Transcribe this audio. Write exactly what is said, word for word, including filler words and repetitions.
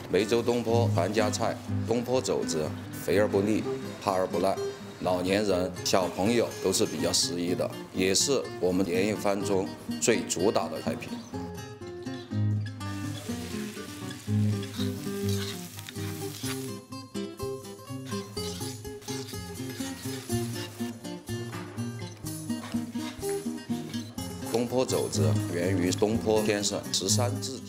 梅州东坡传家菜，东坡肘子，肥而不腻，怕而不烂。老年人、小朋友都是比较适宜的，也是我们年夜饭中最主打的菜品。东坡肘子源于东坡先生十三字